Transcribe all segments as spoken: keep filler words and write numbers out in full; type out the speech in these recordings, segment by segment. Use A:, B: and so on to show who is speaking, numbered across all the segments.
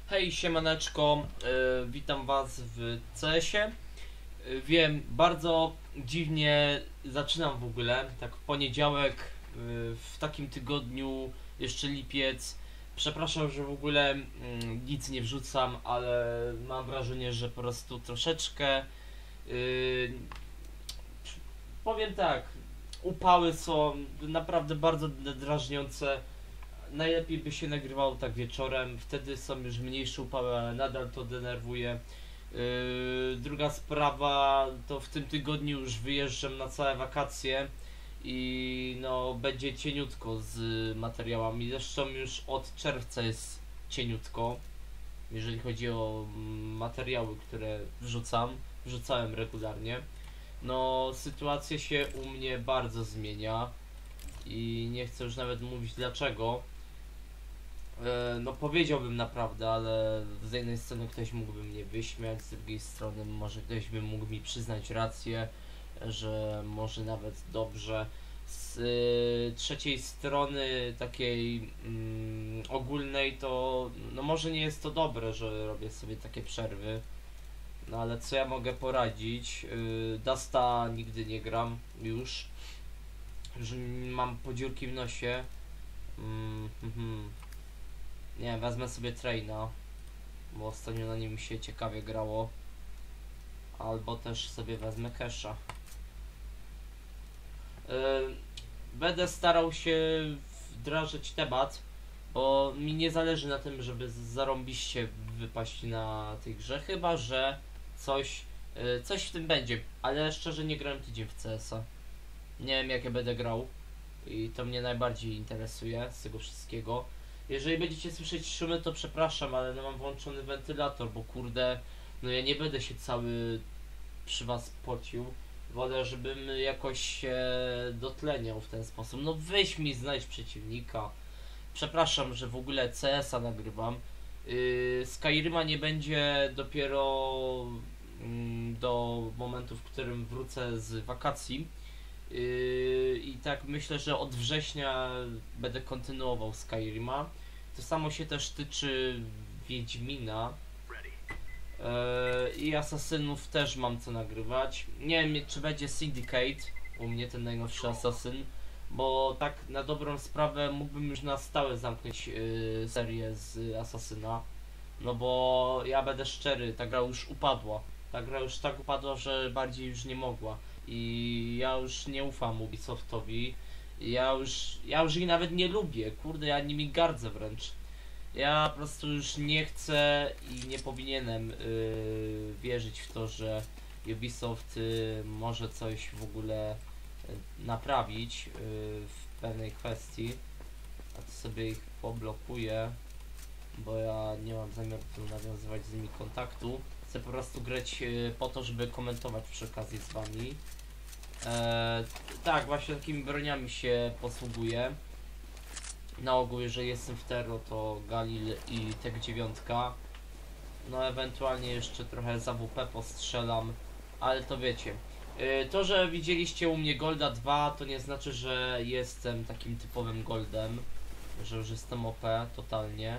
A: Hej, siemaneczko, yy, witam was w C S-ie. Yy, wiem, bardzo dziwnie zaczynam w ogóle, tak w poniedziałek, yy, w takim tygodniu, jeszcze lipiec. Przepraszam, że w ogóle yy, nic nie wrzucam, ale mam wrażenie, że po prostu troszeczkę, yy, powiem tak, upały są naprawdę bardzo drażniące. Najlepiej by się nagrywało tak wieczorem, wtedy są już mniejsze upały, ale nadal to denerwuje. Yy, druga sprawa, to w tym tygodniu już wyjeżdżam na całe wakacje i no będzie cieniutko z materiałami. Zresztą już od czerwca jest cieniutko, jeżeli chodzi o materiały, które wrzucam, wrzucałem regularnie. No sytuacja się u mnie bardzo zmienia i nie chcę już nawet mówić dlaczego. No powiedziałbym naprawdę, ale z jednej strony ktoś mógłby mnie wyśmiać, z drugiej strony może ktoś by mógł mi przyznać rację, że może nawet dobrze. Z y, trzeciej strony takiej mm, ogólnej to no może nie jest to dobre, że robię sobie takie przerwy. No ale co ja mogę poradzić? Yy, Dusta nigdy nie gram już. Już mam podziurki w nosie. Mm, mm, Nie, wezmę sobie Traina, bo ostatnio na nim się ciekawie grało. Albo też sobie wezmę Kesha. Yy, będę starał się wdrażać temat, bo mi nie zależy na tym, żeby zarąbiście wypaść na tej grze, chyba że coś, yy, coś w tym będzie. Ale szczerze nie grałem tydzień w C S-a. Nie wiem jakie będę grał i to mnie najbardziej interesuje z tego wszystkiego. Jeżeli będziecie słyszeć szumy, to przepraszam, ale no mam włączony wentylator, bo kurde, no ja nie będę się cały przy was pocił. Wolę, żebym jakoś się dotleniał w ten sposób. No weź mi znajdź przeciwnika. Przepraszam, że w ogóle C S-a nagrywam. Yy, Skyrima nie będzie dopiero yy, do momentu, w którym wrócę z wakacji. Yy, I tak myślę, że od września będę kontynuował Skyrima. To samo się też tyczy Wiedźmina. Yy, I Asasynów też mam co nagrywać. Nie wiem czy będzie Syndicate, u mnie ten najnowszy Asasyn. Bo tak na dobrą sprawę mógłbym już na stałe zamknąć yy, serię z Asasyna. No bo ja będę szczery, ta gra już upadła. Ta gra już tak upadła, że bardziej już nie mogła. I ja już nie ufam Ubisoftowi. Ja już, ja już ich nawet nie lubię. Kurde, ja nimi gardzę wręcz. Ja po prostu już nie chcę i nie powinienem yy, wierzyć w to, że Ubisoft yy, może coś w ogóle yy, naprawić yy, w pewnej kwestii. A to sobie ich poblokuję, bo ja nie mam zamiaru nawiązywać z nimi kontaktu. Chcę po prostu grać yy, po to, żeby komentować przy okazji z wami. Eee, tak, właśnie takimi broniami się posługuję. Na ogół, jeżeli jestem w Terro, to Galil i Tek dziewięć. No ewentualnie jeszcze trochę z A W P postrzelam, ale to wiecie. Yy, to, że widzieliście u mnie Golda dwa, to nie znaczy, że jestem takim typowym Goldem, że już jestem O P totalnie.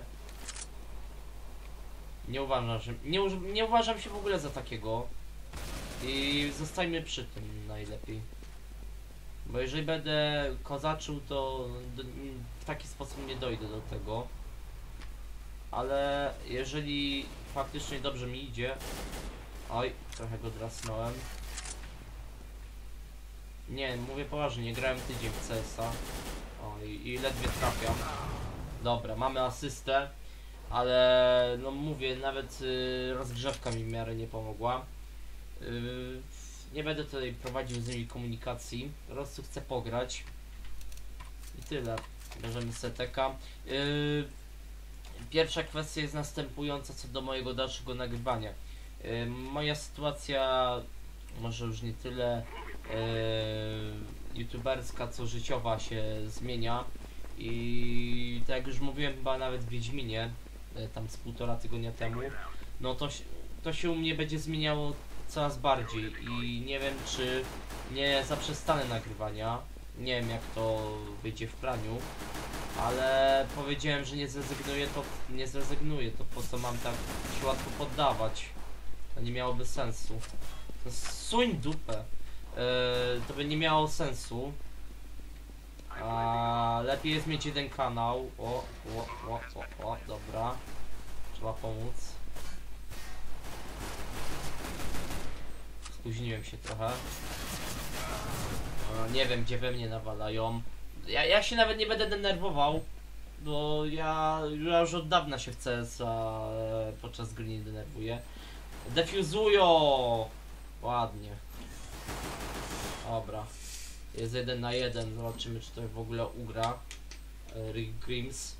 A: Nie uważam, że nie, nie uważam się w ogóle za takiego. I zostańmy przy tym najlepiej. Bo jeżeli będę kozaczył, to do, w taki sposób nie dojdę do tego. Ale jeżeli faktycznie dobrze mi idzie... Oj, trochę go drasnąłem. Nie, mówię poważnie, nie grałem tydzień w C S-a. Oj, i ledwie trafiam. Dobra, mamy asystę. Ale no mówię, nawet y, rozgrzewka mi w miarę nie pomogła. Yy, nie będę tutaj prowadził z nimi komunikacji. Po prostu chcę pograć. I tyle. Bierzemy seteka. Yy, pierwsza kwestia jest następująca co do mojego dalszego nagrywania. Yy, moja sytuacja może już nie tyle yy, youtuberska, co życiowa się zmienia. I tak jak już mówiłem chyba nawet w Wiedźminie, yy, tam z półtora tygodnia temu, no to, to się u mnie będzie zmieniało coraz bardziej i nie wiem czy nie zaprzestanę nagrywania. Nie wiem jak to wyjdzie w praniu. Ale powiedziałem, że nie zrezygnuję, to nie zrezygnuję, to po co mam tak się łatwo poddawać? To nie miałoby sensu. No, suń dupę. Yy, to by nie miało sensu. A lepiej jest mieć jeden kanał. O, o, o, o, o, dobra. Trzeba pomóc. Spóźniłem się trochę. O, nie wiem, gdzie we mnie nawalają. Ja, ja się nawet nie będę denerwował, bo ja, ja już od dawna się w C S a podczas gry nie denerwuję. Defuzują! Ładnie. Dobra. Jest jeden na jeden. Zobaczymy, czy to w ogóle ugra. Rick Grimes.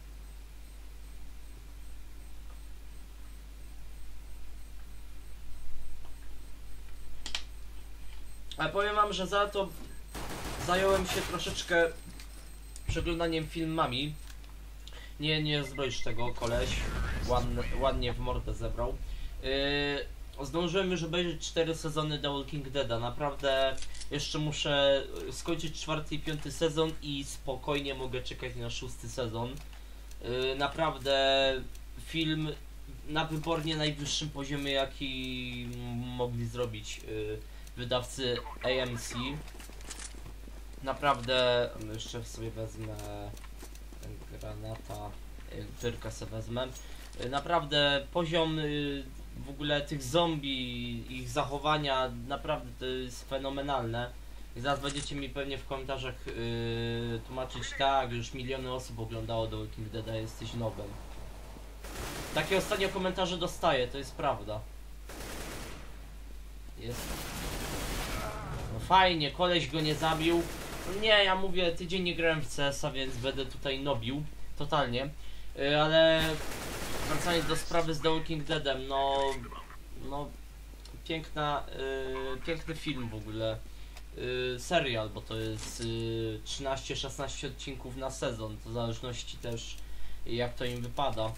A: Ale powiem wam, że za to zająłem się troszeczkę przeglądaniem filmami. Nie, nie zbroisz tego, koleś. Ładnie, ładnie w mordę zebrał. Yy, zdążyłem już obejrzeć cztery sezony The Walking Deada. Naprawdę jeszcze muszę skończyć czwarty i piąty sezon i spokojnie mogę czekać na szósty sezon. Yy, naprawdę film na wybornie najwyższym poziomie, jaki mogli zrobić yy, wydawcy A M C. Naprawdę, jeszcze sobie wezmę granata, tyrkę sobie wezmę. Naprawdę poziom w ogóle tych zombie, ich zachowania, naprawdę to jest fenomenalne. I zaraz będziecie mi pewnie w komentarzach yy, tłumaczyć, tak, już miliony osób oglądało The Walking Dead, jesteś nowym. Takie ostatnio komentarze dostaję, to jest prawda. Jest. No fajnie, koleś go nie zabił. Nie, ja mówię, tydzień nie grałem w C S a, więc będę tutaj nobił. Totalnie. Yy, ale wracając do sprawy z The Walking Deadem, no... No... Piękna... Yy, piękny film w ogóle. Yy, serial, bo to jest yy, trzynaście szesnaście odcinków na sezon. To w zależności też jak to im wypada.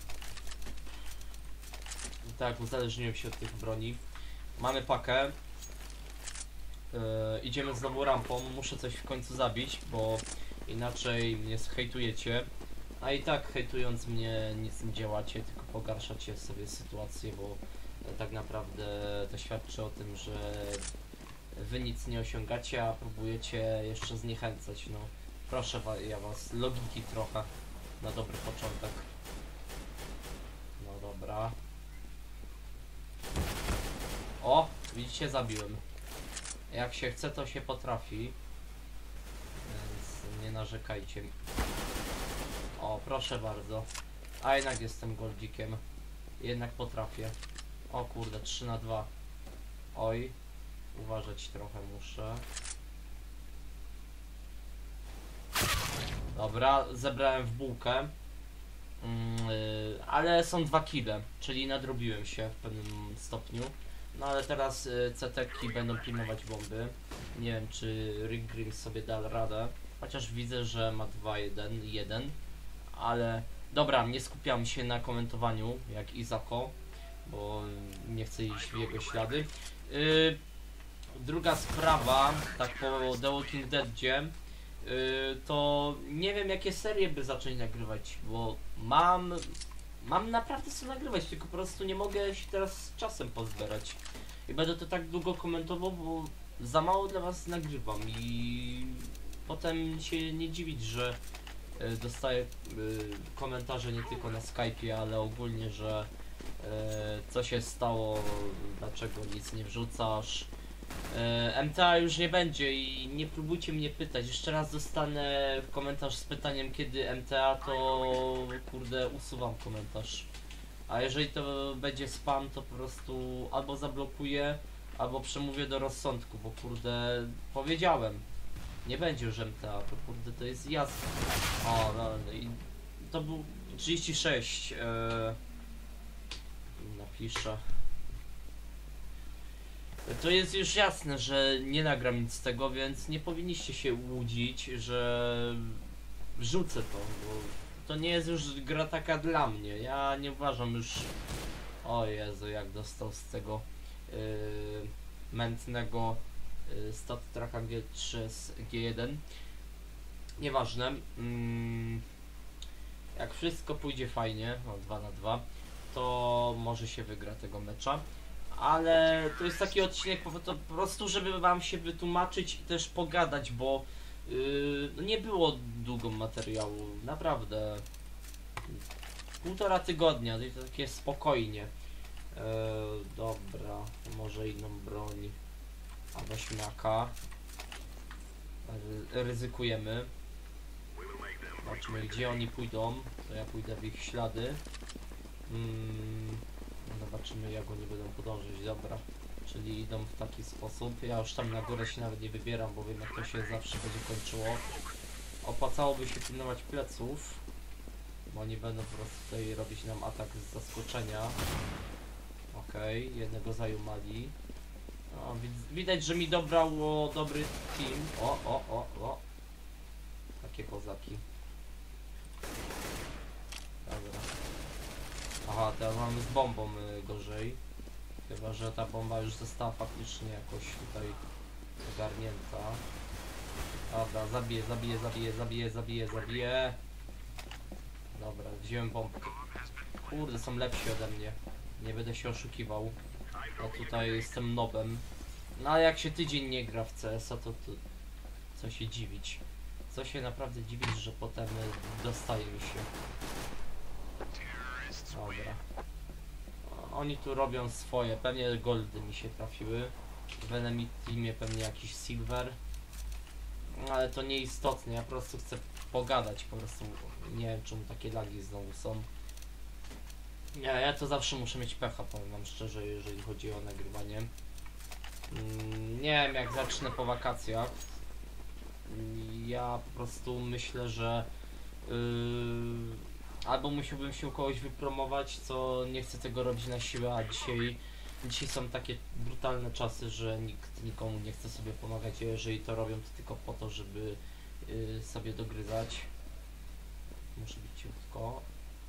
A: Tak, uzależniłem się od tych broni. Mamy pakę. Yy, idziemy znowu rampą, muszę coś w końcu zabić, bo inaczej mnie zhejtujecie. A i tak hejtując mnie nic nie działacie, tylko pogarszacie sobie sytuację, bo tak naprawdę to świadczy o tym, że wy nic nie osiągacie, a próbujecie jeszcze zniechęcać. No proszę wa ja was, logiki trochę na dobry początek. No dobra. O, widzicie, zabiłem. Jak się chce, to się potrafi. Więc nie narzekajcie. O, proszę bardzo. A jednak jestem goldzikiem. Jednak potrafię. O kurde, trzy na dwa. Oj. Uważać trochę muszę. Dobra, zebrałem w bułkę. Yy, ale są dwa kile, czyli nadrobiłem się w pewnym stopniu. No ale teraz y, C T-ki będą pilnować bomby. Nie wiem, czy Rick Grimes sobie da radę. Chociaż widzę, że ma dwa jeden jeden. Ale dobra, nie skupiam się na komentowaniu jak Izako, bo nie chcę iść w jego ślady. Yy, druga sprawa, tak po The Walking Deadzie, yy, to nie wiem, jakie serie by zacząć nagrywać, bo mam mam naprawdę co nagrywać, tylko po prostu nie mogę się teraz z czasem pozbierać. I będę to tak długo komentował, bo za mało dla was nagrywam i potem się nie dziwić, że y, dostaję y, komentarze nie tylko na Skype'ie, ale ogólnie, że y, co się stało, dlaczego nic nie wrzucasz. y, M T A już nie będzie i nie próbujcie mnie pytać. Jeszcze raz dostanę komentarz z pytaniem, kiedy M T A, to kurde usuwam komentarz. A jeżeli to będzie spam, to po prostu albo zablokuję, albo przemówię do rozsądku, bo kurde powiedziałem, nie będzie już M T A, to kurde to jest jasne. O, no, no i to był trzydzieści sześć. Yy, napiszę. To jest już jasne, że nie nagram nic z tego, więc nie powinniście się łudzić, że wrzucę to, bo to nie jest już gra taka dla mnie. Ja nie uważam już... O Jezu, jak dostał z tego yy, mętnego yy, Stat Tracka G trzy z G jeden. Nieważne. Yy, Jak wszystko pójdzie fajnie, no dwa na dwa, to może się wygra tego mecza. Ale to jest taki odcinek po, to po prostu, żeby wam się wytłumaczyć i też pogadać, bo yy, no nie było długo materiału, naprawdę. Półtora tygodnia, to takie spokojnie. Yy, dobra, może inną broń. A weźmiaka. Ry ryzykujemy. Zobaczmy, gdzie oni pójdą, to ja pójdę w ich ślady. Mm, zobaczymy, jak oni będą podążać. Dobra, czyli idą w taki sposób. Ja już tam na górę się nawet nie wybieram, bo wiem, jak to się zawsze będzie kończyło. Opłacałoby się pilnować pleców, bo oni będą po prostu tutaj robić nam atak z zaskoczenia. Okej, okay, jednego zajumali. No, widać, że mi dobrało dobry team. O, o, o, o. Takie kozaki. Dobra. Aha, teraz mamy z bombą y, gorzej. Chyba, że ta bomba już została faktycznie jakoś tutaj ogarnięta. Dobra, zabiję, zabiję, zabiję, zabiję, zabiję, zabiję. Dobra, wziąłem bombkę. Kurde, są lepsi ode mnie. Nie będę się oszukiwał. Ja tutaj jestem nobem. No ale jak się tydzień nie gra w C S a, to, to co się dziwić. Co się naprawdę dziwić, że potem dostaje mi się. Dobra. Oni tu robią swoje. Pewnie goldy mi się trafiły. W enemy teamie pewnie jakiś silver. Ale to nieistotne. Ja po prostu chcę pogadać. Po prostu nie wiem, czemu takie lagi znowu są. Ja, ja to zawsze muszę mieć pecha, powiem wam szczerze, jeżeli chodzi o nagrywanie. Mm, nie wiem, jak zacznę po wakacjach. Ja po prostu myślę, że yy, albo musiałbym się u kogoś wypromować, co nie chcę tego robić na siłę, a dzisiaj, dzisiaj są takie brutalne czasy, że nikt nikomu nie chce sobie pomagać, a jeżeli to robią, to tylko po to, żeby yy, sobie dogryzać. Muszę być ciutko.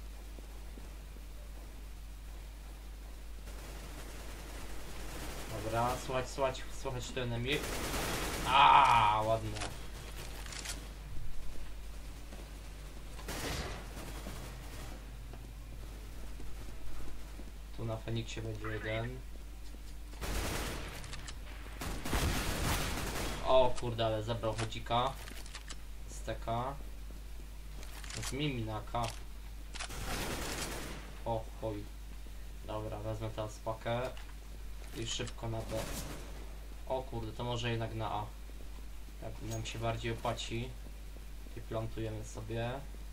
A: Dobra, słuchać, słuchać, słuchać to enemy. A, ładne. Tu na Feniksie będzie jeden. O kurde, ale zabrał chodzika. Steka. Z Miminaka. O chuj. Dobra, wezmę teraz pakę. I szybko na B. O kurde, to może jednak na A. Jak nam się bardziej opłaci. I plantujemy sobie.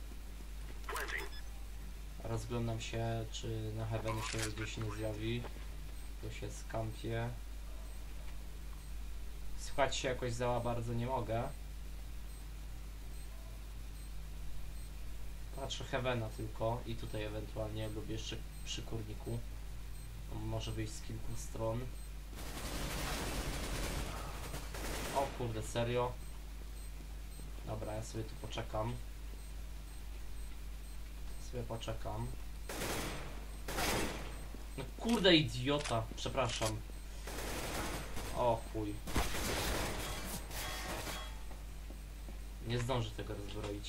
A: Rozglądam się, czy na Heaven się gdzieś nie zjawi. Tu się skampię. Słuchać się jakoś za bardzo nie mogę. Patrzę Heavena tylko i tutaj ewentualnie lub jeszcze przy kurniku. Może wyjść z kilku stron. O kurde, serio? Dobra, ja sobie tu poczekam. Sobie poczekam. No kurde, idiota, przepraszam. O chuj. Nie zdążę tego rozbroić.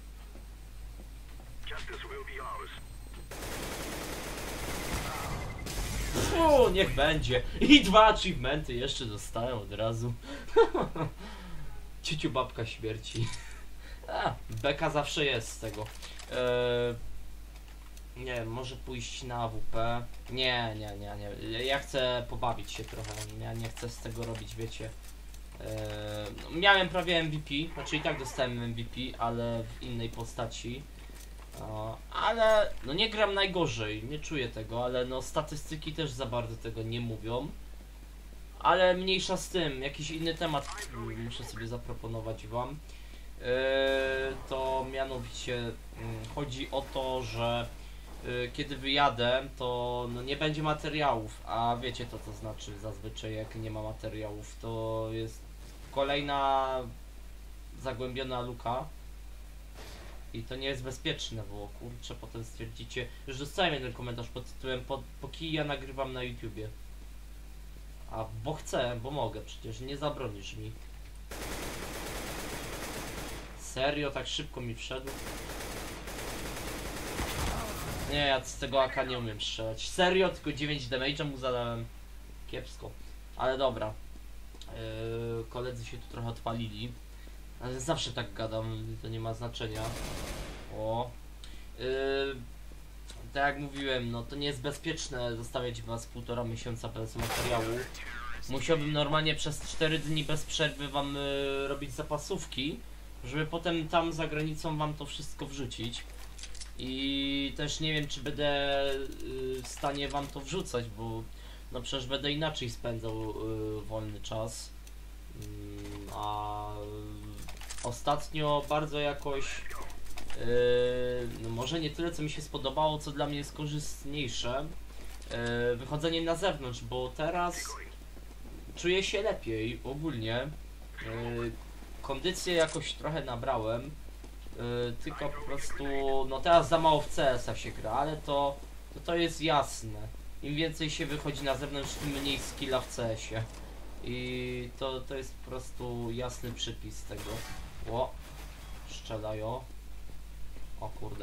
A: O, niech będzie. I dwa achievementy jeszcze dostałem od razu. Ciuciu babka śmierci. A, beka zawsze jest z tego. Eee, nie wiem, może pójść na A W P. Nie, nie, nie, nie. Ja chcę pobawić się trochę. Ja nie chcę z tego robić, wiecie. Eee, no, miałem prawie M V P, znaczy i tak dostałem M V P, ale w innej postaci. O, ale no nie gram najgorzej, nie czuję tego, ale no statystyki też za bardzo tego nie mówią. Ale mniejsza z tym, jakiś inny temat muszę sobie zaproponować wam. Yy, to mianowicie yy, chodzi o to, że yy, kiedy wyjadę, to no, nie będzie materiałów, a wiecie to co znaczy zazwyczaj jak nie ma materiałów, to jest kolejna zagłębiona luka. I to nie jest bezpieczne, bo kurczę, potem stwierdzicie, już dostałem jeden komentarz pod tytułem po, po kij ja nagrywam na YouTubie. A bo chcę, bo mogę, przecież nie zabronisz mi. Serio, tak szybko mi wszedł? Nie, ja z tego A K nie umiem strzelać. Serio, tylko dziewięć damage'a mu zadałem. Kiepsko. Ale dobra. Yy, koledzy się tu trochę odpalili. Ale zawsze tak gadam, to nie ma znaczenia. O. Yy, tak jak mówiłem, no to nie jest bezpieczne zostawiać was półtora miesiąca bez materiału. Musiałbym normalnie przez cztery dni bez przerwy wam yy, robić zapasówki, żeby potem tam za granicą wam to wszystko wrzucić. I też nie wiem, czy będę yy, w stanie wam to wrzucać, bo no przecież będę inaczej spędzał yy, wolny czas. Yy, a ostatnio bardzo jakoś Yy, no może nie tyle co mi się spodobało, co dla mnie jest korzystniejsze, yy, wychodzenie na zewnątrz, bo teraz czuję się lepiej ogólnie. Yy, kondycję jakoś trochę nabrałem, yy, tylko po prostu no teraz za mało w C S a się gra, ale to, to to jest jasne. Im więcej się wychodzi na zewnątrz, tym mniej skilla w C S ie. I to, to jest po prostu jasny przypis tego. O, strzelają. O kurde.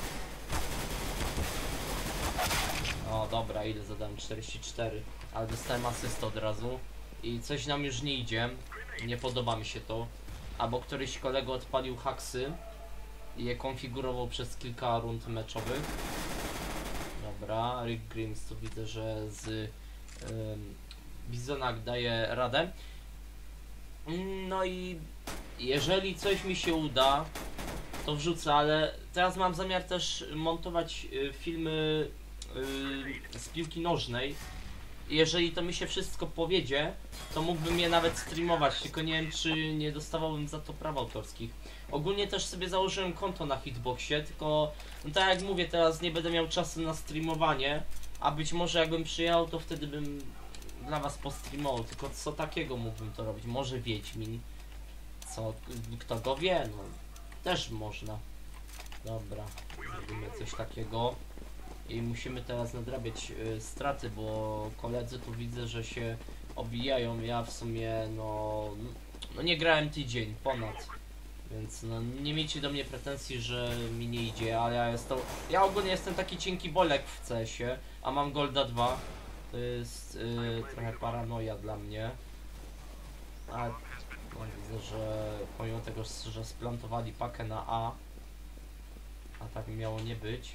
A: O dobra, ile zadałem? czterdzieści cztery. Ale dostałem asystę od razu. I coś nam już nie idzie. Nie podoba mi się to. Albo któryś kolega odpalił haksy i je konfigurował przez kilka rund meczowych. Dobra, Rick Grimes tu widzę, że z ym, Bizonak daje radę. No i jeżeli coś mi się uda, to wrzucę, ale teraz mam zamiar też montować y, filmy y, z piłki nożnej. Jeżeli to mi się wszystko powiedzie, to mógłbym je nawet streamować, tylko nie wiem, czy nie dostawałbym za to praw autorskich. Ogólnie też sobie założyłem konto na Hitboxie, tylko no tak jak mówię, teraz nie będę miał czasu na streamowanie, a być może jakbym przyjechał, to wtedy bym dla was postreamował, tylko co takiego mógłbym to robić? Może Wiedźmin? Co? Kto go wie? No. Też można. Dobra, robimy coś takiego. I musimy teraz nadrabiać y, straty, bo koledzy tu widzę, że się obijają. Ja w sumie no, no nie grałem tydzień, ponad. Więc no nie miejcie do mnie pretensji, że mi nie idzie, ale ja jestem. Ja ogólnie jestem taki cienki bolek w C S ie, a mam Golda dwa. To jest y, trochę paranoja dla mnie. A no, widzę, że pomimo tego, że splantowali pakę na A, a tak miało nie być.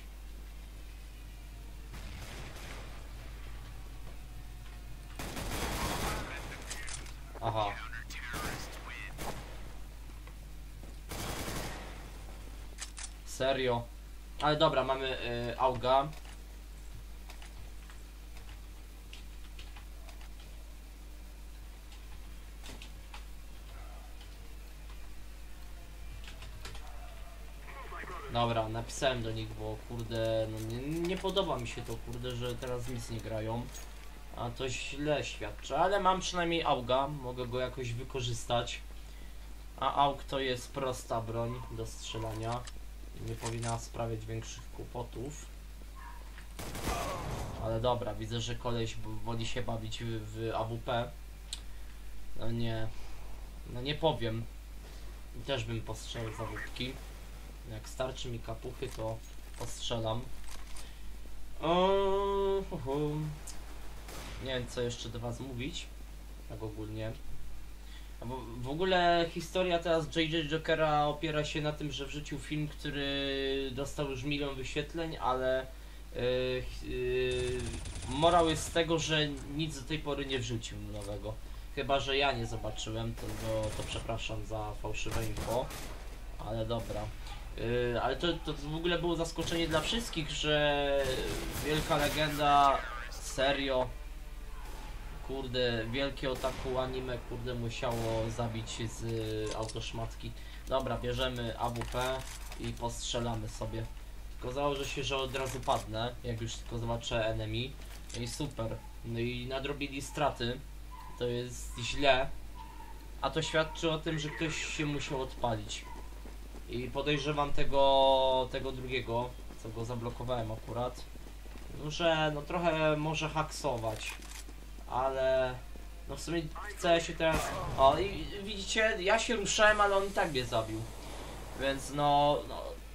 A: Aha. Serio. Ale dobra, mamy y, Auga. Dobra, napisałem do nich, bo kurde, no nie, nie podoba mi się to, kurde, że teraz nic nie grają. A to źle świadczy, ale mam przynajmniej Auga, mogę go jakoś wykorzystać. A Aug to jest prosta broń do strzelania. Nie powinna sprawiać większych kłopotów. Ale dobra, widzę, że koleś woli się bawić w, w A W P. No nie, no nie powiem. Też bym postrzelał zawódki. Jak starczy mi kapuchy, to postrzelam. O, hu, hu. Nie wiem, co jeszcze do was mówić. Tak ogólnie. Bo w ogóle historia teraz J J Jokera opiera się na tym, że wrzucił film, który dostał już milion wyświetleń, ale yy, yy, morał jest z tego, że nic do tej pory nie wrzucił nowego. Chyba że ja nie zobaczyłem, to, to, to przepraszam za fałszywe info. Ale dobra. Yy, ale to, to w ogóle było zaskoczenie dla wszystkich, że wielka legenda, serio, kurde, wielkie otaku anime, kurde, musiało zabić z y, autoszmatki. Dobra, bierzemy A W P i postrzelamy sobie. Tylko założę się, że od razu padnę, jak już tylko zobaczę enemy. No i super. No i nadrobili straty. To jest źle. A to świadczy o tym, że ktoś się musiał odpalić. I podejrzewam tego, tego drugiego, co go zablokowałem akurat, że no trochę może haksować. Ale no w sumie chcę się teraz. O i widzicie, ja się ruszałem, ale on i tak mnie zabił. Więc no, no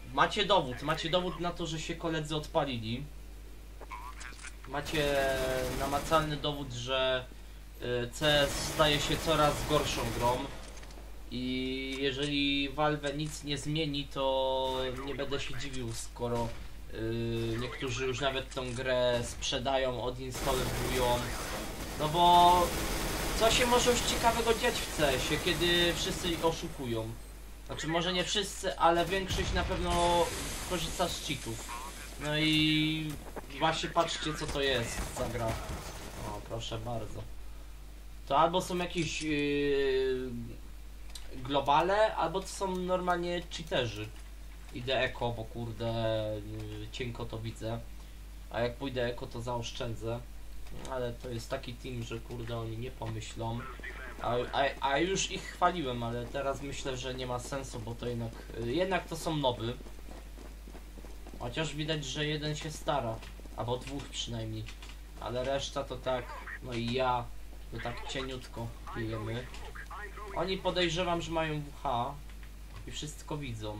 A: macie dowód, macie dowód na to, że się koledzy odpalili. Macie namacalny dowód, że y, C S staje się coraz gorszą grą. I jeżeli Valve nic nie zmieni, to nie będę się dziwił, skoro yy, niektórzy już nawet tą grę sprzedają, odinstalowują. No bo co się może już ciekawego dziać w C S ie, kiedy wszyscy oszukują? Znaczy może nie wszyscy, ale większość na pewno korzysta z cheatów. No i właśnie patrzcie, co to jest za gra. O, proszę bardzo. To albo są jakieś yy, globale, albo to są normalnie cheaterzy. Idę eko, bo kurde yy, cienko to widzę. A jak pójdę eko, to zaoszczędzę. Ale to jest taki team, że kurde oni nie pomyślą. A, a, a już ich chwaliłem, ale teraz myślę, że nie ma sensu, bo to jednak, yy, jednak to są noby. Chociaż widać, że jeden się stara, albo dwóch przynajmniej. Ale reszta to tak, no i ja, to tak cieniutko pijemy. Oni podejrzewam, że mają W H i wszystko widzą.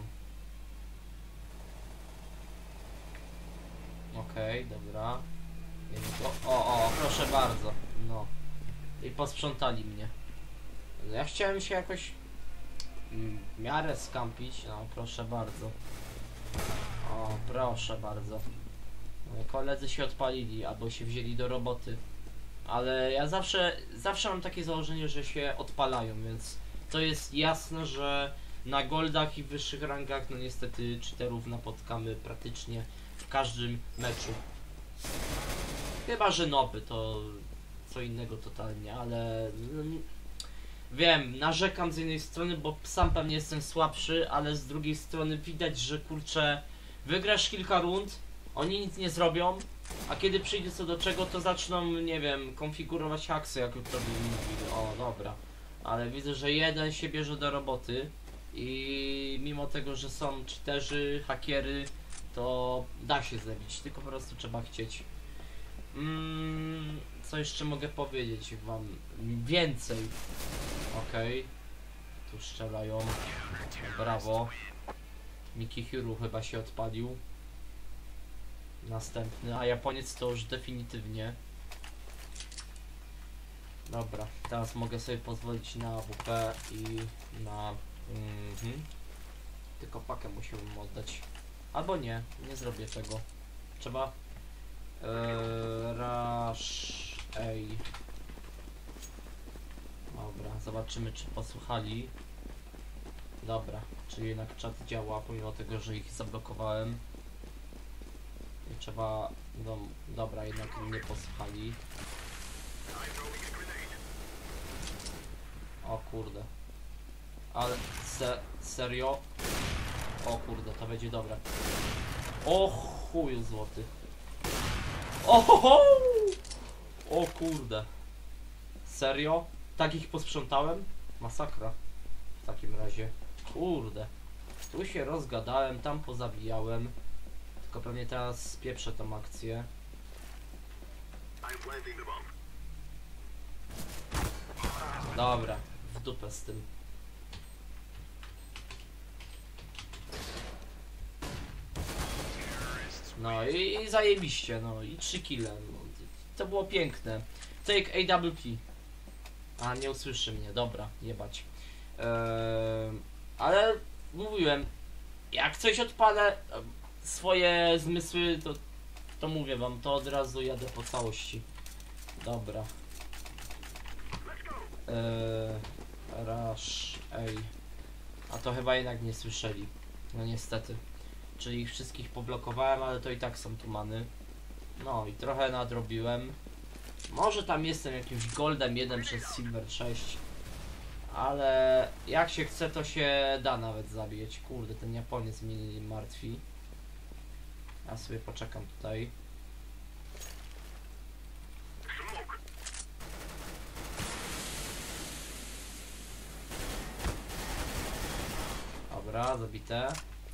A: Okej, okay, dobra. O, o, proszę bardzo. No. I posprzątali mnie. Ja chciałem się jakoś w miarę skampić. No, proszę bardzo. O, proszę bardzo. Koledzy się odpalili, albo się wzięli do roboty. Ale ja zawsze, zawsze mam takie założenie, że się odpalają, więc to jest jasne, że na goldach i wyższych rangach, no niestety cheaterów napotkamy praktycznie w każdym meczu. Chyba że noby, to co innego totalnie, ale no, wiem, narzekam z jednej strony, bo sam pewnie jestem słabszy, ale z drugiej strony widać, że kurczę, wygrasz kilka rund, oni nic nie zrobią, a kiedy przyjdzie co do czego, to zaczną, nie wiem, konfigurować haksy, jak to by mówili. O, dobra. Ale widzę, że jeden się bierze do roboty i mimo tego, że są cheaterzy, hakiery, to da się zabić, tylko po prostu trzeba chcieć. Mm, co jeszcze mogę powiedzieć wam więcej? Okej. Okay. Tu strzelają. Brawo. Miki Hiru chyba się odpalił. Następny, a Japoniec to już definitywnie. Dobra, teraz mogę sobie pozwolić na A W P i na... Mhm. Tylko pakę musiałem oddać. Albo nie, nie zrobię tego. Trzeba... Eee, rush... Ej. Dobra, zobaczymy, czy posłuchali. Dobra, czyli jednak czat działa, pomimo tego, że ich zablokowałem. I trzeba... No, dobra, jednak nie posłuchali. O kurde. Ale se, serio? O kurde, to będzie dobre. O chuju złoty. O ho, ho! O kurde. Serio? Tak ich posprzątałem? Masakra. W takim razie. Kurde. Tu się rozgadałem, tam pozabijałem. Tylko pewnie teraz spieprzę tą akcję. Dobra, w dupę z tym. No i, i zajebiście, no i trzy kile. No, to było piękne. Take A W P. A, nie usłyszy mnie, dobra, jebać. Eee, ale mówiłem, jak coś odpalę swoje zmysły, to, to mówię wam, to od razu jadę po całości. Dobra. Eee, rush, ej. A to chyba jednak nie słyszeli. No niestety. Czyli ich wszystkich poblokowałem, ale to i tak są tumany. No i trochę nadrobiłem. Może tam jestem jakimś goldem jeden przez silver sześć. Ale jak się chce, to się da nawet zabijać. Kurde, ten Japoniec mnie martwi. Ja sobie poczekam tutaj. Dobra, zabite.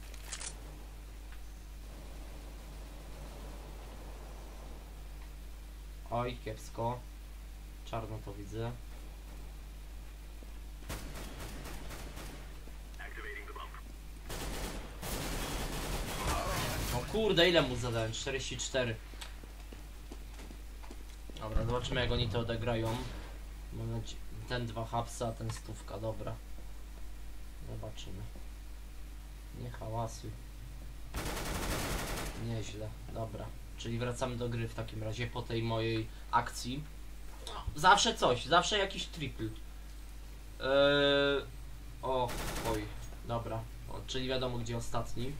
A: Oj, kiepsko. Czarno to widzę. kurde, ile mu zadałem? czterdzieści cztery. Dobra, zobaczymy jak oni to odegrają. Mam nadzieję, ten dwa hapsa, ten stówka, dobra. Zobaczymy. Nie hałasuj. Nieźle, dobra. Czyli wracamy do gry w takim razie po tej mojej akcji. Zawsze coś, zawsze jakiś triple. Yy... O, oj, dobra. O, czyli wiadomo gdzie ostatni. Yy...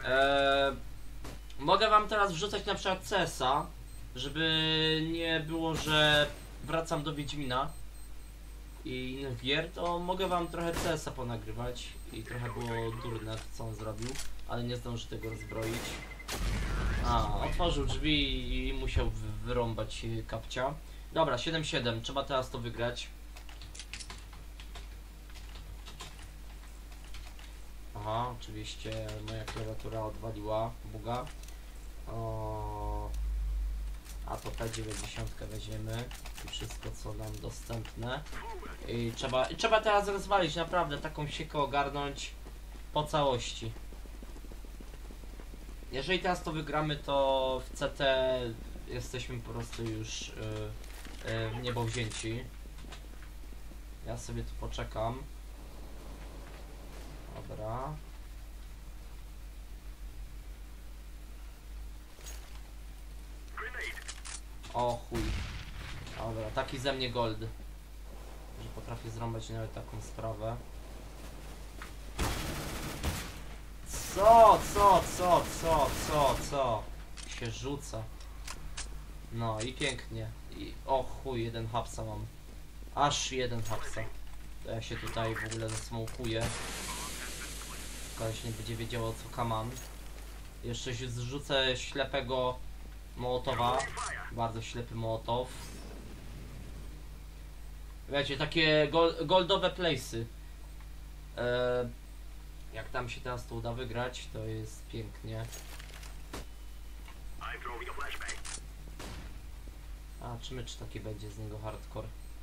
A: Mogę wam teraz wrzucać na przykład C S a, żeby nie było, że wracam do Wiedźmina i innych gier, to mogę wam trochę C S a ponagrywać i trochę było durne to co on zrobił, ale nie zdąży tego rozbroić. A, otworzył drzwi i musiał wyrąbać kapcia. Dobra, siedem siedem, trzeba teraz to wygrać. Aha, oczywiście moja klawiatura odwaliła buga. O, a to P dziewięćdziesiąt weźmiemy i wszystko co nam dostępne. I trzeba, i trzeba teraz rozwalić, naprawdę taką siekę ogarnąć po całości. Jeżeli teraz to wygramy, to w C T jesteśmy po prostu już yy, yy, w niebo wzięci. Ja sobie tu poczekam. Dobra. O chuj. Dobra, taki ze mnie gold. Że potrafię zrąbać nawet taką sprawę. Co, co, co, co, co, co? Się rzuca. No i pięknie. I o chuj, jeden hapsa mam. Aż jeden hapsa. To ja się tutaj w ogóle zasmokuję. Koleś nie będzie wiedział o co kaman. Jeszcze się zrzucę ślepego Mołotowa. Bardzo ślepy Mołotow. Wiecie, takie gol goldowe place'y. Eee, jak tam się teraz to uda wygrać, to jest pięknie. A, czy mecz taki będzie z niego hardcore?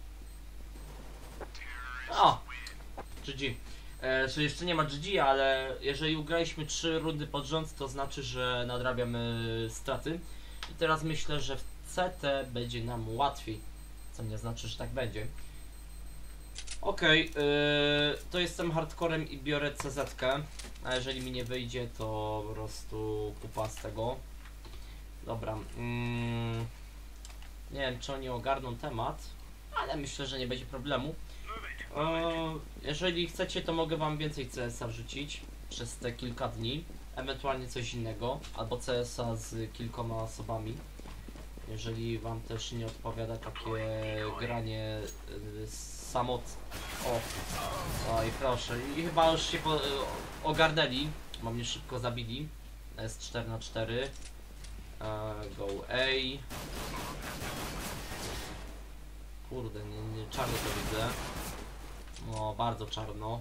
A: O! G G. E, czyli jeszcze nie ma G G, ale jeżeli ugraliśmy trzy rundy pod rząd, to znaczy, że nadrabiamy straty. I teraz myślę, że w C T będzie nam łatwiej. Co nie znaczy, że tak będzie. Okej, okay, yy, to jestem hardcorem i biorę C Z-kę. A jeżeli mi nie wyjdzie, to po prostu kupa z tego. Dobra. Mm, nie wiem, czy oni ogarną temat, ale myślę, że nie będzie problemu. Yy, jeżeli chcecie, to mogę wam więcej C S a wrzucić przez te kilka dni. Ewentualnie coś innego, albo C S a z kilkoma osobami. Jeżeli wam też nie odpowiada takie granie yy, samotne. O, oj proszę, i chyba już się po, ogarnęli, bo mnie szybko zabili. Jest cztery na cztery. Uh, go A. Kurde, nie, nie, czarno to widzę. No, bardzo czarno.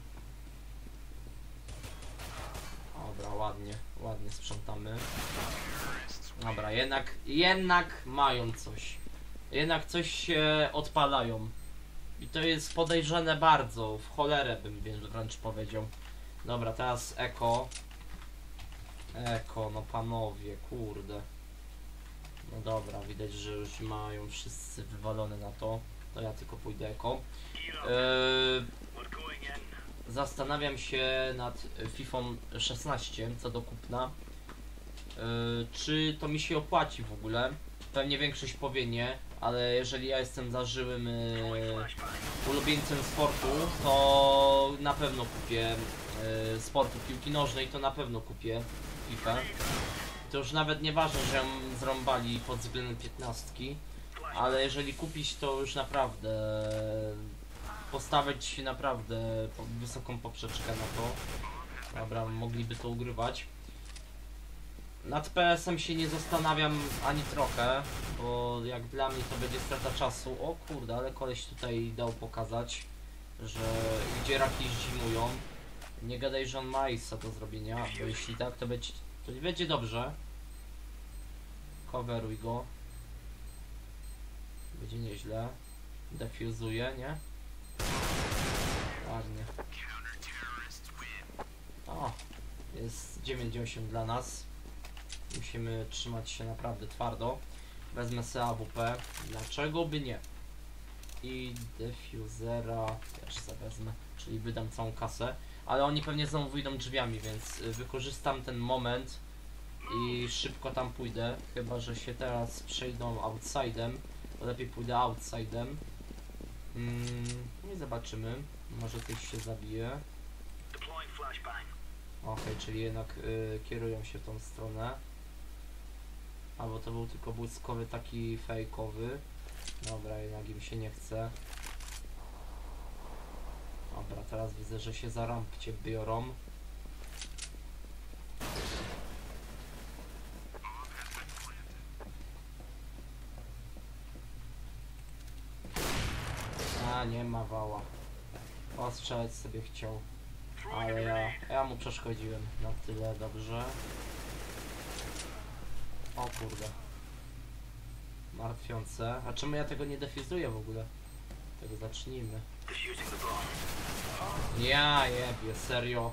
A: Dobra, ładnie, ładnie sprzątamy. Dobra, jednak, jednak mają coś. Jednak coś się odpalają. I to jest podejrzane bardzo, w cholerę bym wręcz powiedział. Dobra, teraz eko. Eko, no panowie, kurde. No dobra, widać, że już mają wszyscy wywalone na to. To ja tylko pójdę eko. Yy, zastanawiam się nad Fifą szesnaście co do kupna. Yy, czy to mi się opłaci w ogóle? Pewnie większość powie nie, ale jeżeli ja jestem zażyłym yy, ulubieńcem sportu, to na pewno kupię yy, sportu piłki nożnej, to na pewno kupię FIFA. To już nawet nieważne, że ją zrąbali pod względem piętnastki, ale jeżeli kupić, to już naprawdę postawić naprawdę wysoką poprzeczkę na to. Dobra, mogliby to ugrywać. Nad P S em się nie zastanawiam ani trochę, bo jak dla mnie to będzie strata czasu. O kurde, ale koleś tutaj dał pokazać, że gdzie raki zimują. Nie gadaj, że on ma Ace'a do zrobienia, bo jeśli tak, to będzie, to będzie dobrze. Coveruj go. Będzie nieźle. Defuzuje, nie? Ładnie. O, jest dziewięć osiem dla nas. Musimy trzymać się naprawdę twardo. Wezmę sobie A W P. Dlaczego by nie? I defusera też sobie wezmę, czyli wydam całą kasę. Ale oni pewnie znowu wyjdą drzwiami, więc wykorzystam ten moment i szybko tam pójdę. Chyba że się teraz przejdą outside'em, to lepiej pójdę outside'em. Mm, nie zobaczymy. Może ktoś się zabije. Okej, okay, czyli jednak y, kierują się w tą stronę. Albo to był tylko błyskowy taki fejkowy. Dobra, jednak im się nie chce. Dobra, teraz widzę, że się za rampcie biorą. A, nie ma wała. Ostrzelec sobie chciał. Ale ja, ja mu przeszkodziłem na tyle dobrze. O kurde. Martwiące. A czemu ja tego nie defizuję w ogóle? Tego zacznijmy. Ja jebie, serio.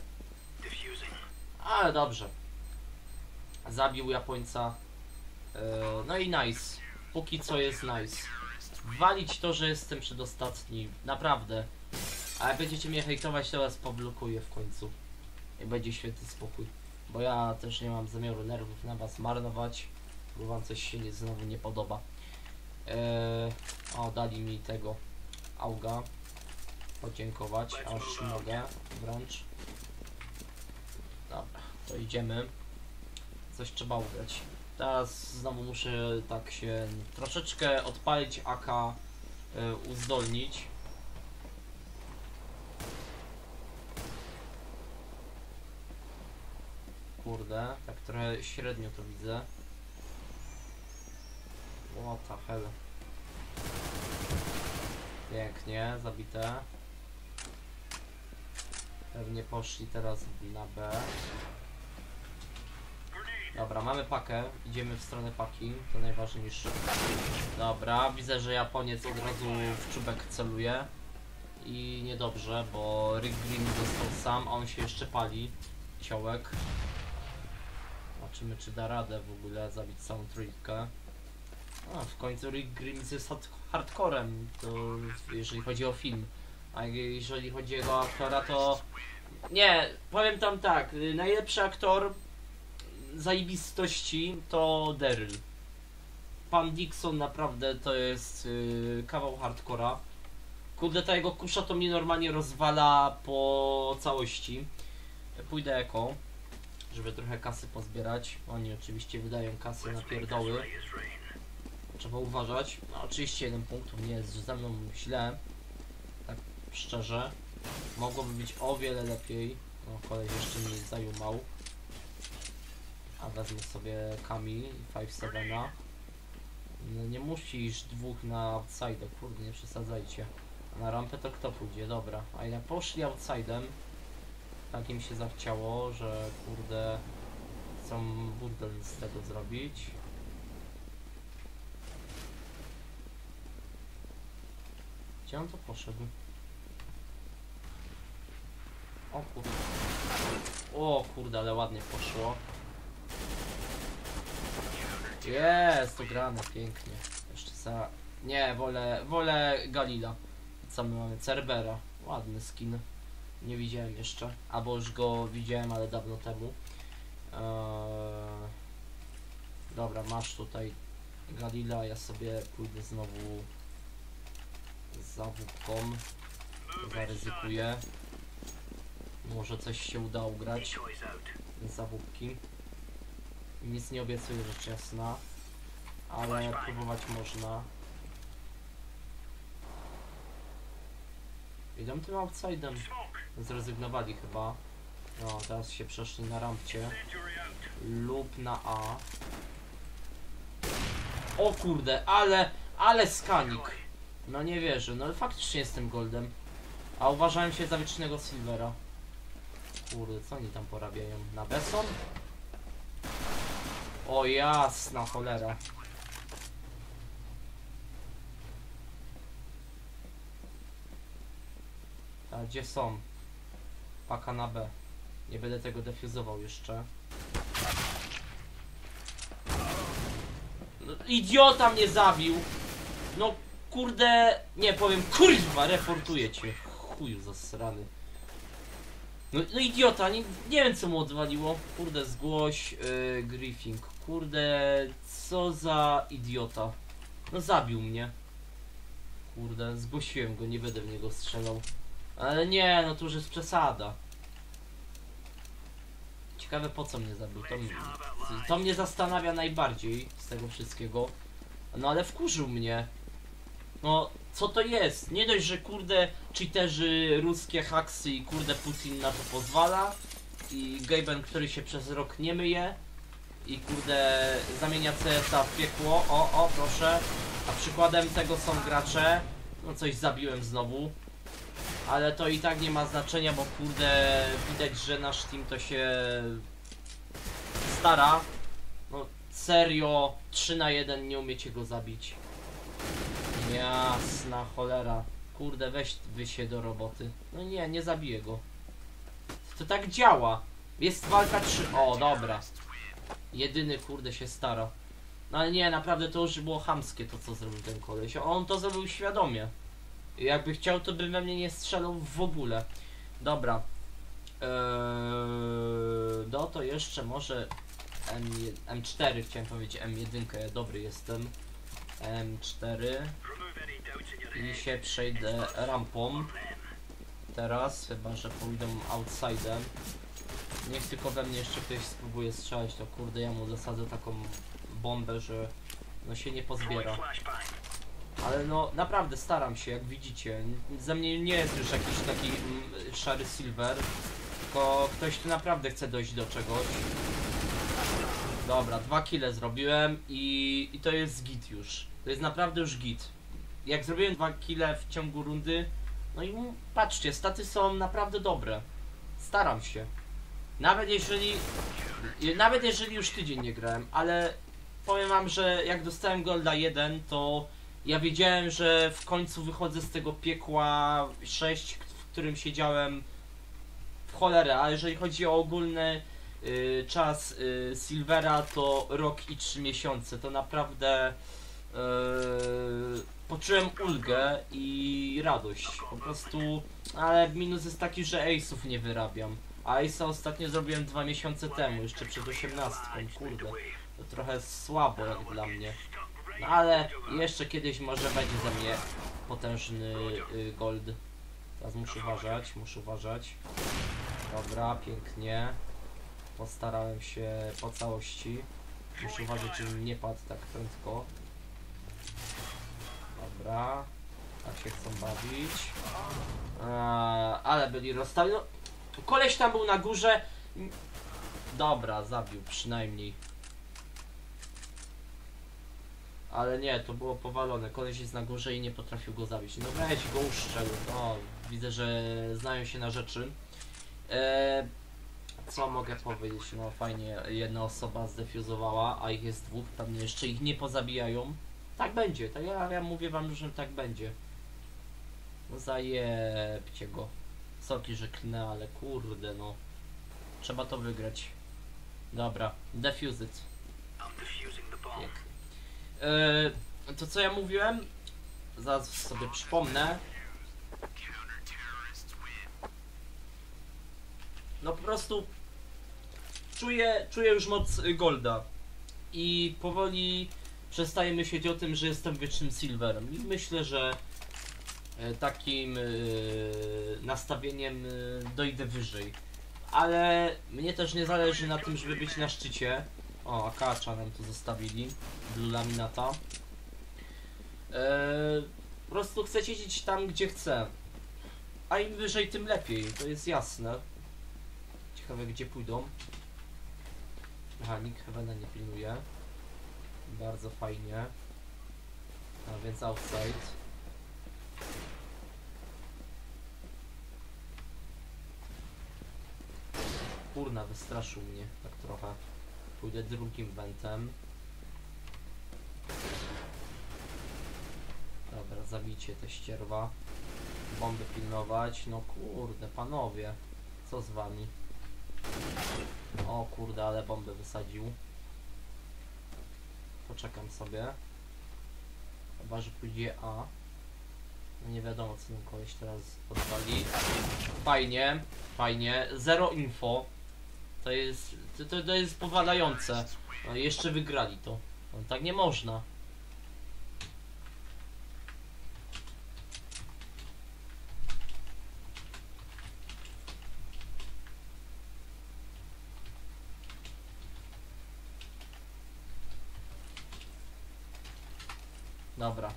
A: Ale dobrze. Zabił Japońca. Yy, no i nice. Póki co jest nice. Walić to, że jestem przedostatni. Naprawdę. Ale będziecie mnie hejtować, to was poblokuję w końcu. I będzie święty spokój. Bo ja też nie mam zamiaru nerwów na was marnować. Bo wam coś się nie, znowu nie podoba. Eee, o, dali mi tego auga. Podziękować, aż mogę wręcz. Dobra, to idziemy. Coś trzeba ugrać. Teraz znowu muszę tak się troszeczkę odpalić A K, e, uzdolnić. Kurde, tak trochę średnio to widzę. What the hell. Pięknie, zabite. Pewnie poszli teraz na B. Dobra, mamy pakę. Idziemy w stronę paki. To najważniejsze. Dobra, widzę, że Japoniec od razu w czubek celuje. I niedobrze, bo Rick Green został sam, a on się jeszcze pali. Ciołek. Zobaczymy, czy da radę w ogóle zabić całą trójkę. A, w końcu Rick Grimes jest hard hardcorem, to jeżeli chodzi o film. A jeżeli chodzi o jego aktora, to... Nie, powiem tam tak, najlepszy aktor zajebistości to Daryl. Pan Dixon naprawdę to jest yy, kawał hardcora. Kurde, ta jego kusza to mnie normalnie rozwala po całości. Pójdę eko, żeby trochę kasy pozbierać. Oni oczywiście wydają kasy na pierdoły. Trzeba uważać. No, trzydzieści jeden punktów nie jest ze mną źle. Tak szczerze. Mogłoby być o wiele lepiej. No, koleś jeszcze mnie zajumał. A wezmę sobie Kami i pięć siedem. No, nie musisz dwóch na outside, kurde, nie przesadzajcie. A na rampę to kto pójdzie? Dobra. A jak poszli outsidem, tak im się zachciało, że kurde chcą burdel z tego zrobić. Gdzie on to poszedł? O kurde. O kurde, ale ładnie poszło. Jest to grane pięknie. Jeszcze za... Nie, wolę, wolę Galila. Co my mamy? Cerbera. Ładny skin. Nie widziałem jeszcze. Albo już go widziałem, ale dawno temu. Eee... Dobra, masz tutaj Galila. Ja sobie pójdę znowu z zawódką. Zaryzykuję. Może coś się uda ugrać z zawódki. Nic nie obiecuję, rzecz jasna, ale próbować można. Idą tym outsidem. Zrezygnowali chyba. No, teraz się przeszli na rampcie. Lub na A. O kurde, ale, ale skanik. No nie wierzę, no faktycznie jestem goldem. A uważałem się za wiecznego silvera. Kurde, co oni tam porabiają? Na beson? O jasna cholera. A gdzie są? Paka na B. Nie będę tego defuzował jeszcze. idiota mnie zabił. No kurde, nie powiem, kurwa, reportuję cię. Chuju zasrany. No, no idiota, nie, nie wiem co mu odwaliło. Kurde, zgłoś yy, griefing. Kurde, co za idiota. No zabił mnie. Kurde, zgłosiłem go, nie będę w niego strzelał. Ale nie, no to już jest przesada. Ciekawe po co mnie zabił, to, to mnie zastanawia najbardziej z tego wszystkiego. No ale wkurzył mnie. No, co to jest? Nie dość, że kurde cheaterzy, ruskie haksy i kurde Putin na to pozwala. I Gaben, który się przez rok nie myje. I kurde zamienia C S a w piekło. O, o, proszę. A przykładem tego są gracze. No coś zabiłem znowu. Ale to i tak nie ma znaczenia, bo kurde widać, że nasz team to się stara. No serio, trzy na jeden nie umiecie go zabić. Jasna cholera. Kurde, weź wy się do roboty. No nie, nie zabiję go. To tak działa. Jest walka trzy. O, dobra. Jedyny kurde się stara. No ale nie, naprawdę to już było chamskie to co zrobił ten koleś. On to zrobił świadomie. Jakby chciał, to by we mnie nie strzelał w ogóle. Dobra. Eee, no to jeszcze może M cztery chciałem powiedzieć, M jeden, ja dobry jestem. M cztery. I się przejdę rampą. Teraz, chyba że pójdą outside'em. Niech tylko we mnie jeszcze ktoś spróbuje strzelać, to kurde ja mu zasadzę taką bombę, że no się nie pozbiera. Ale no naprawdę staram się, jak widzicie. Ze mnie nie jest już jakiś taki mm, szary silver, tylko ktoś tu naprawdę chce dojść do czegoś. Dobra, dwa kile zrobiłem i, i to jest git już. To jest naprawdę już git. Jak zrobiłem dwa kile w ciągu rundy, no i patrzcie, staty są naprawdę dobre. Staram się. Nawet jeżeli, nawet jeżeli już tydzień nie grałem, ale powiem wam, że jak dostałem Golda jeden, to ja wiedziałem, że w końcu wychodzę z tego piekła sześć, w którym siedziałem w cholerę, a jeżeli chodzi o ogólny y, czas y, Silvera, to rok i trzy miesiące, to naprawdę y, poczułem ulgę i radość, po prostu, ale minus jest taki, że ace'ów nie wyrabiam, a ace'a ostatnio zrobiłem dwa miesiące temu, jeszcze przed osiemnastką, kurde, to trochę słabo jak dla mnie. No ale jeszcze kiedyś może będzie ze mnie potężny y, gold. Teraz muszę uważać, muszę uważać. Dobra, pięknie. Postarałem się po całości. Muszę uważać, żebym nie padł tak prędko. Dobra. Tak się chcą bawić. A, ale byli rozstawieni. No, koleś tam był na górze. Dobra, zabił przynajmniej. Ale nie, to było powalone. Koleś jest na górze i nie potrafił go zabić. No weź go uszczel. No, widzę, że znają się na rzeczy. Eee, co mogę powiedzieć? No fajnie, jedna osoba zdefuzowała, a ich jest dwóch. Pewnie jeszcze ich nie pozabijają. Tak będzie, tak ja, ja mówię wam, że tak będzie. No zajebcie go. Soki, że klnę, ale kurde no. Trzeba to wygrać. Dobra, defuse it. Pięknie. Yy, to co ja mówiłem, zaraz sobie przypomnę. No po prostu czuję, czuję już moc Golda i powoli przestaję myśleć o tym, że jestem wiecznym silverem i myślę, że takim yy, nastawieniem yy, dojdę wyżej, ale mnie też nie zależy na tym, żeby być na szczycie. O, Akacza nam tu zostawili, Blue Laminata. Eee, po prostu chcę siedzieć tam, gdzie chcę. A im wyżej, tym lepiej, to jest jasne. Ciekawe, gdzie pójdą. Aha, nikt chyba nie pilnuje. Bardzo fajnie. A więc outside. Kurna, wystraszył mnie tak trochę. Pójdę drugim wentem. Dobra, zabijcie te ścierwa. Bomby pilnować. No kurde, panowie. Co z wami? O kurde, ale bombę wysadził. Poczekam sobie. Chyba, że pójdzie A. No nie wiadomo, co nam koleś teraz odwali. Fajnie, fajnie. Zero info. To jest, to, to jest powalające. No, jeszcze wygrali to. No, tak nie można. Dobra.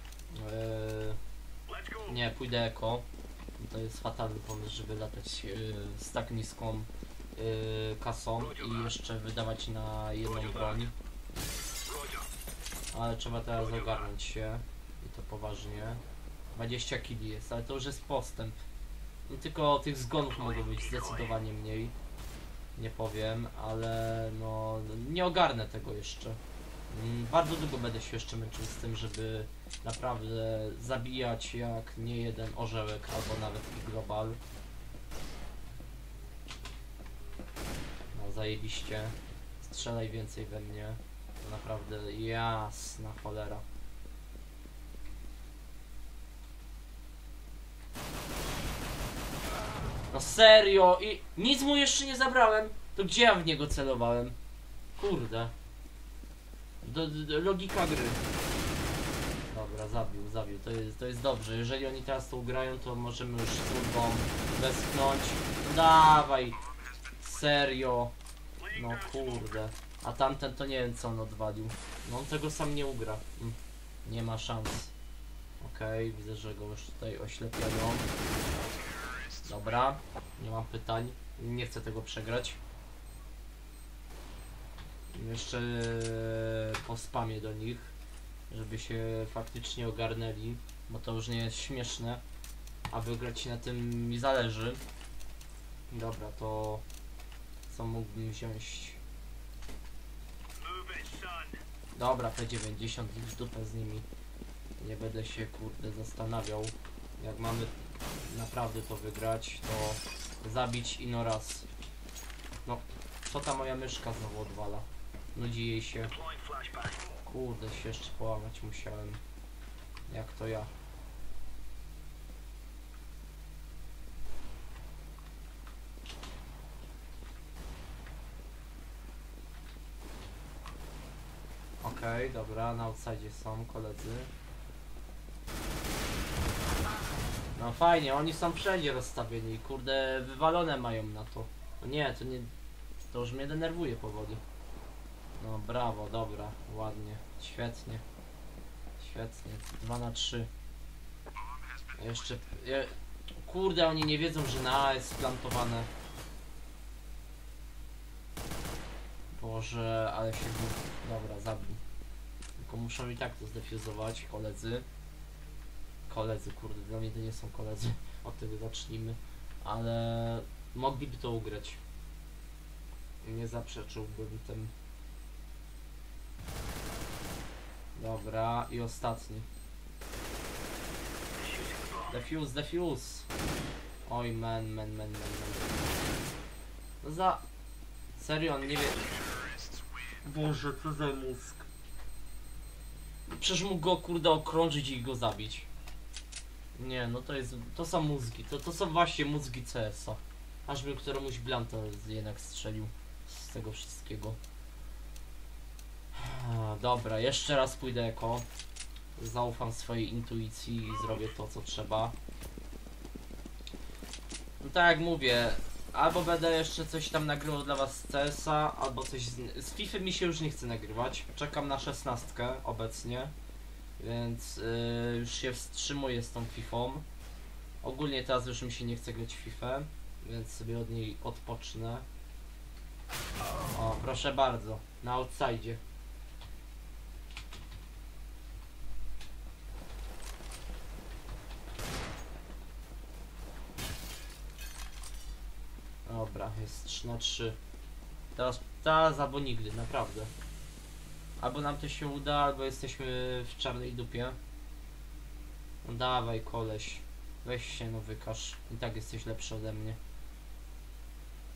A: Yy, nie, pójdę eko. To jest fatalny pomysł, żeby latać yy, z tak niską yy, kasą i jeszcze wydawać na jedną broń. Ale trzeba teraz ogarnąć się i to poważnie. dwadzieścia killi jest, ale to już jest postęp. I tylko tych zgonów mogło być zdecydowanie mniej. Nie powiem, ale no nie ogarnę tego jeszcze. Bardzo długo będę się jeszcze męczył z tym, żeby naprawdę zabijać jak nie jeden orzełek albo nawet i global. No zajebiście. Strzelaj więcej we mnie. To naprawdę jasna cholera. No serio i nic mu jeszcze nie zabrałem. To gdzie ja w niego celowałem? Kurde. Do, do, logika gry. Dobra, zabił, zabił. To jest, to jest dobrze. Jeżeli oni teraz to ugrają, to możemy już z ulgą westchnąć. No dawaj. Serio. No kurde. A tamten to nie wiem, co on odwalił. No on tego sam nie ugra. Hm. Nie ma szans. Okej, okay, widzę, że go już tutaj oślepiają. Dobra, nie mam pytań. Nie chcę tego przegrać. Jeszcze po spamie do nich, żeby się faktycznie ogarnęli, bo to już nie jest śmieszne, a wygrać na tym mi zależy. Dobra, to co mógłbym wziąć? Dobra, P dziewięćdziesiąt, w dupę z nimi. Nie będę się kurde zastanawiał. Jak mamy naprawdę to wygrać, to zabić ino raz. No, co ta moja myszka znowu odwala? Nudzi jej się. Kurde, się jeszcze połamać musiałem. Jak to ja. Okej, okay, dobra, na outside są koledzy. No fajnie, oni są wszędzie rozstawieni. Kurde, wywalone mają na to. No nie, to nie... To już mnie denerwuje powoli. No brawo, dobra, ładnie, świetnie. Świetnie, dwa na trzy. Jeszcze... Je, kurde, oni nie wiedzą, że na A jest plantowane. Boże, ale się... Dobra, zabił. Tylko muszą i tak to zdefuzować, koledzy. Koledzy, kurde, dla mnie to nie są koledzy. Od tego zacznijmy. Ale... mogliby to ugrać. Nie zaprzeczyłbym tym. Dobra, i ostatni. Defuse, defuse. Oj, man, man, man, man, man. No za... Serio, on nie wie... Boże, co za mózg. Przecież mógł go, kurde, okrążyć i go zabić. Nie, no to jest... To są mózgi. To, to są właśnie mózgi C S a. Aż bym któremuś blanta jednak strzelił z tego wszystkiego. Dobra, jeszcze raz pójdę eko. Zaufam swojej intuicji i zrobię to, co trzeba. No tak jak mówię, albo będę jeszcze coś tam nagrywał dla was z C S a, albo coś z... z FIFA mi się już nie chce nagrywać. Czekam na szesnastkę obecnie, więc yy, już się wstrzymuję z tą Fifą. Ogólnie teraz już mi się nie chce grać w FIFA, więc sobie od niej odpocznę. O, proszę bardzo, na outside. Dobra, jest trzy na trzy. Teraz, teraz albo nigdy, naprawdę. Albo nam to się uda, albo jesteśmy w czarnej dupie. No dawaj, koleś. Weź się, no wykaż. I tak jesteś lepszy ode mnie.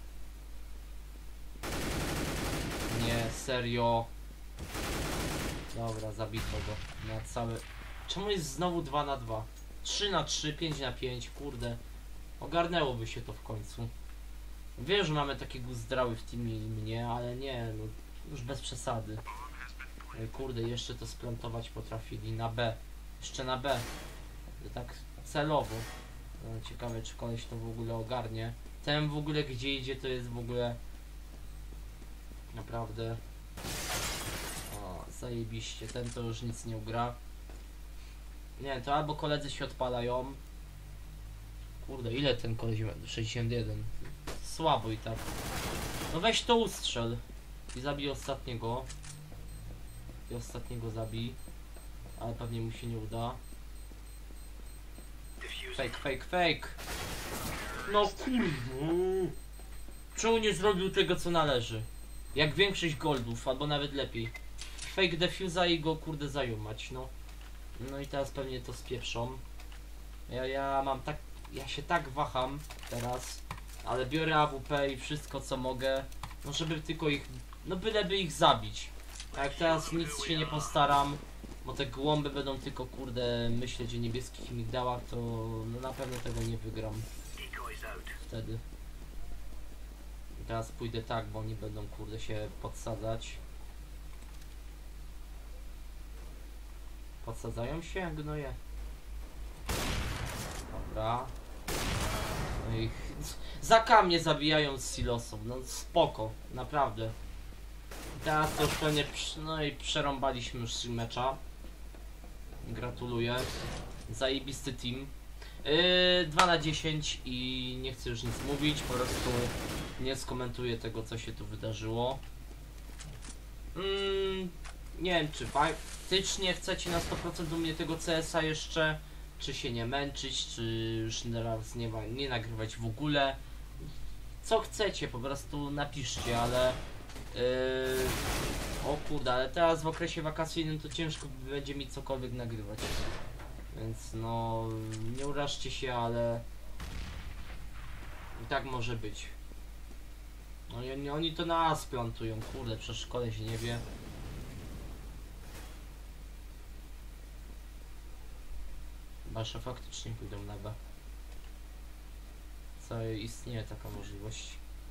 A: Nie, serio. Dobra, zabito go. Na cały... Czemu jest znowu dwa na dwa? trzy na trzy, pięć na pięć, kurde. Ogarnęłoby się to w końcu. Wiem, że mamy takiego zdrały w teamie i mnie, ale nie, no już bez przesady. Ej, kurde, jeszcze to splantować potrafili na B. Jeszcze na B. Tak celowo. No, ciekawe, czy koleś to w ogóle ogarnie. Ten w ogóle gdzie idzie, to jest w ogóle naprawdę... O, zajebiście. Ten to już nic nie ugra. Nie, to albo koledzy się odpalają. Kurde, ile ten koleś ma? sześćdziesiąt jeden. Słabo i tak. No weź to ustrzel. I zabij ostatniego. I ostatniego zabij. Ale pewnie mu się nie uda. Fake, fake, fake. No kurde. Czemu nie zrobił tego co należy? Jak większość goldów, albo nawet lepiej. Fake defusa i go kurde zajumać, no. No i teraz pewnie to spieprzą. Ja, ja mam tak... Ja się tak waham teraz. Ale biorę A W P i wszystko co mogę. No żeby tylko ich... No byleby ich zabić. A jak teraz nic się nie postaram, bo te głąby będą tylko kurde myśleć o niebieskich migdałach, to no na pewno tego nie wygram. Wtedy. I teraz pójdę tak, bo oni będą kurde się podsadzać. Podsadzają się jak gnoje. Dobra. No i za kamień zabijają z silosów. No spoko, naprawdę. Teraz to już pewnie, no i przerąbaliśmy już mecza. Gratuluję. Zajebisty team. Yy, dwa na dziesięć i nie chcę już nic mówić, po prostu nie skomentuję tego co się tu wydarzyło. Mm, nie wiem czy faktycznie chcecie na sto procent u mnie tego C S a jeszcze, czy się nie męczyć, czy już teraz nie, nie nagrywać w ogóle. Co chcecie, po prostu napiszcie, ale yy, o kurde, ale teraz w okresie wakacyjnym to ciężko będzie mi cokolwiek nagrywać. Więc no, nie urażcie się, ale i tak może być. No i oni, oni to nas plantują, kurde, przecież koleś nie wie. Chyba, że faktycznie pójdą na B. Co istnieje taka możliwość.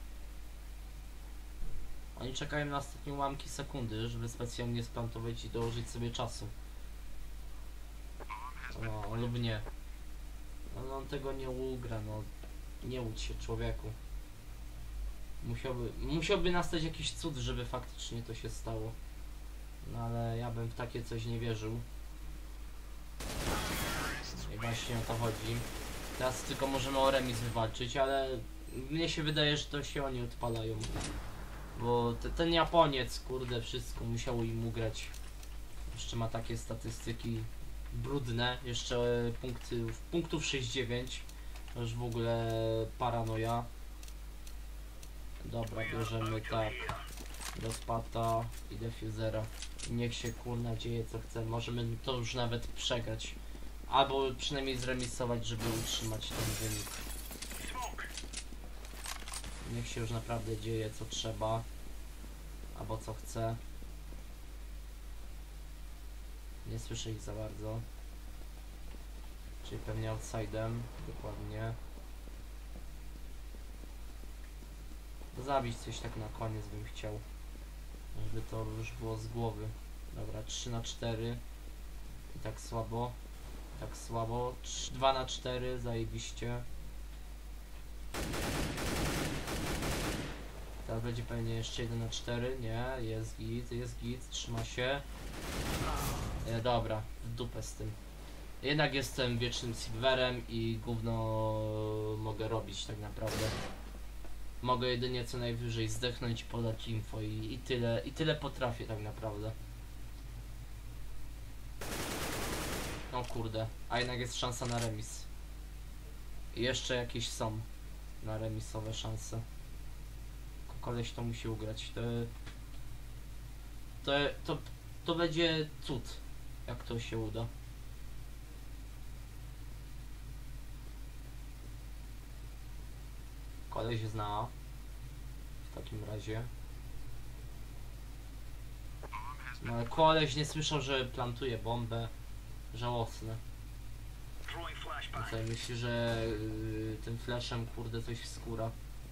A: Oni czekają na ostatnie ułamki sekundy, żeby specjalnie splantować i dołożyć sobie czasu. No, lub nie. No, on tego nie ugra, no. Nie łudź się, człowieku. Musiałby, musiałby nastać jakiś cud, żeby faktycznie to się stało. No ale ja bym w takie coś nie wierzył. I właśnie o to chodzi. Teraz tylko możemy o remis wywalczyć, ale mnie się wydaje, że to się oni odpalają. Bo te, ten Japoniec, kurde, wszystko musiało im ugrać. Jeszcze ma takie statystyki brudne, jeszcze punkty, punktów sześć dziewięć. To już w ogóle paranoja. Dobra, bierzemy tak. Rozpata i defuzera. Niech się kurna dzieje co chce. Możemy to już nawet przegrać. Albo przynajmniej zremisować, żeby utrzymać ten wynik. Niech się już naprawdę dzieje co trzeba. Albo co chce. Nie słyszę ich za bardzo. Czyli pewnie outside'em. Dokładnie. Zabić coś tak na koniec bym chciał. Żeby to już było z głowy. Dobra, trzy na cztery. I tak słabo. Tak słabo. dwa na cztery, zajebiście. Teraz będzie pewnie jeszcze jeden na cztery. Nie, jest git, jest git, trzyma się. E, dobra, w dupę z tym. Jednak jestem wiecznym silverem i gówno mogę robić tak naprawdę. Mogę jedynie co najwyżej zdechnąć i podać info i, i tyle, i tyle potrafię tak naprawdę. O kurde, a jednak jest szansa na remis. I jeszcze jakieś są na remisowe szanse. Koleś to musi ugrać. To, to, to, to będzie cud, jak to się uda. Koleś zna w takim razie. No ale koleś nie słyszał, że plantuje bombę. Żałosne. No co, myśli, że yy, tym flashem kurde coś wskóra.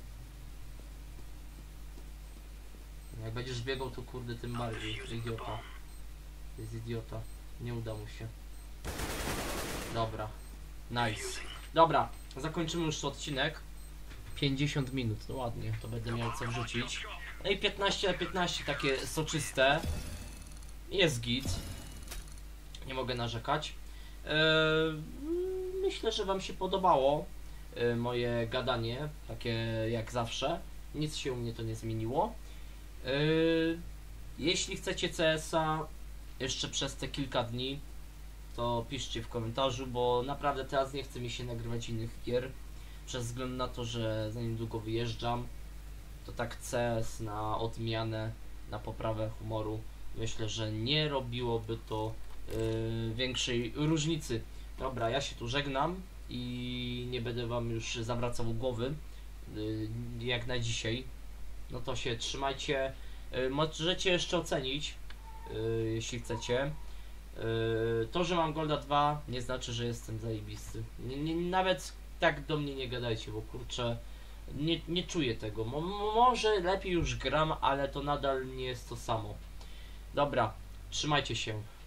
A: Jak będziesz biegał, to kurde tym bardziej. Idiota. To jest idiota. Nie uda mu się. Dobra. Nice. Dobra, zakończymy już odcinek. pięćdziesiąt minut, no ładnie, to będę miał co wrzucić. No i piętnaście na piętnaście takie soczyste. Jest git. Nie mogę narzekać. Eee, myślę, że wam się podobało e, moje gadanie, takie jak zawsze. Nic się u mnie to nie zmieniło. Eee, jeśli chcecie C S a jeszcze przez te kilka dni, to piszcie w komentarzu, bo naprawdę teraz nie chce mi się nagrywać innych gier. Przez względ na to, że za niedługo wyjeżdżam, to tak C S na odmianę, na poprawę humoru, myślę, że nie robiłoby to yy, większej różnicy. Dobra, ja się tu żegnam i nie będę wam już zawracał głowy, yy, jak na dzisiaj. No to się trzymajcie. Yy, możecie jeszcze ocenić, yy, jeśli chcecie. Yy, to, że mam Golda dwa, nie znaczy, że jestem zajebisty. Nie, nie, nawet tak do mnie nie gadajcie, bo kurczę, nie, nie czuję tego. Mo, może lepiej już gram, ale to nadal nie jest to samo. Dobra, trzymajcie się.